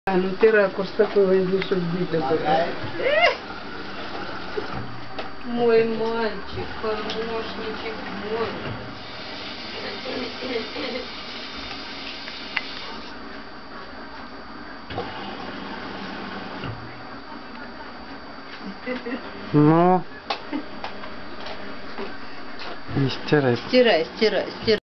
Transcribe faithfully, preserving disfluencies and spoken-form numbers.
А ну ты ракурс такой возьми, чтобы видно было. Мой мальчик, помощничек мой. Ну, не стирай. Стирай, стирай, стирай.